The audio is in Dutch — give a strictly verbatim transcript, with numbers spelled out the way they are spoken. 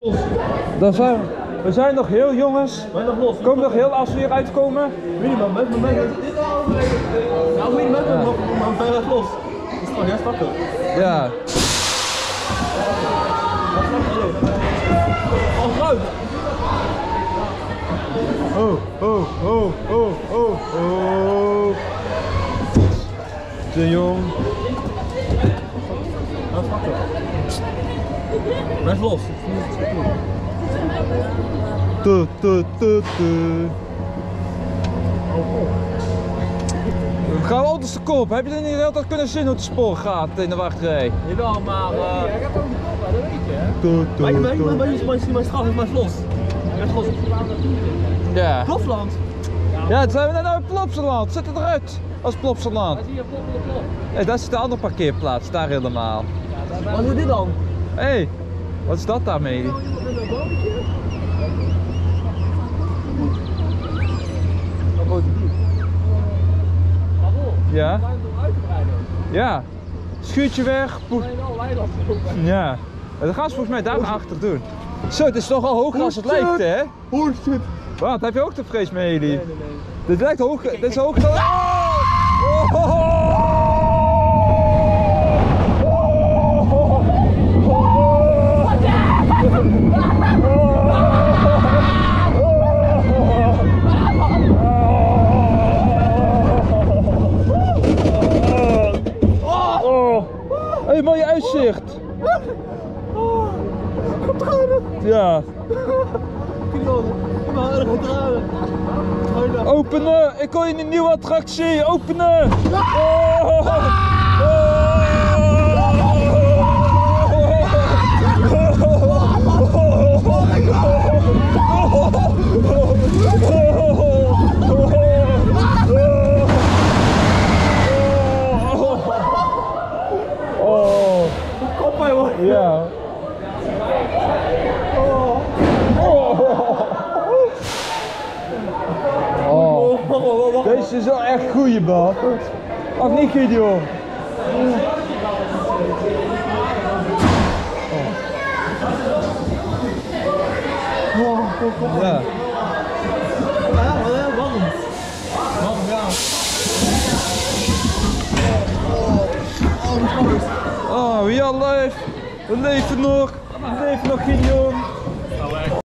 Dan zijn we. We zijn nog heel jongens. Maar nog los. Komen nog heel als we hier uitkomen. Minimum, met mijn mij. Nou, minimum, maar ver uit los. Dat is gewoon heel stappen. Ja. Al fruit. Oh, oh, oh, oh, oh, oh. Te jong. Dat is makkelijk. Blijf los. Tu, tu, tu, tu. We gaan altijd de kop. Heb je er niet altijd kunnen zien hoe het spoor gaat in de wachtrij? Jawel, maar uh, jij gaat ook de kop, dat weet je hè? Tu, tu, Maar je tu. mijn mijn straf is maar los. Blijf los. Ja. Plopsaland. Ja, het zijn we net nou in Plopsaland. Zet het eruit als Plopsaland. Zie je plop, plop, plop. Hé, daar zit de andere parkeerplaats, daar helemaal. Wat is dit dan? Hé, hey, wat is dat daarmee? Ja? Ja. Schuurtje weg. Ja. Dat gaan ze volgens mij daar achter doen. Zo, het is toch al hoger als het lijkt, hè? Oh shit. Wat, heb je ook de vrees mee, Heli? Nee, nee, nee. Dit lijkt hoog. Dit is hoog. Oh! Oh! Hé, mooi uitzicht! Ja. Openen! Ik hoor je een nieuwe attractie! Openen! Oh! Ja. Oh. Deze is wel echt goeie, man. Of niet, Gideon? Ja. Warm. Warm, ja. Oh, wie al leeft. We leven nog. We leven nog, Gideon.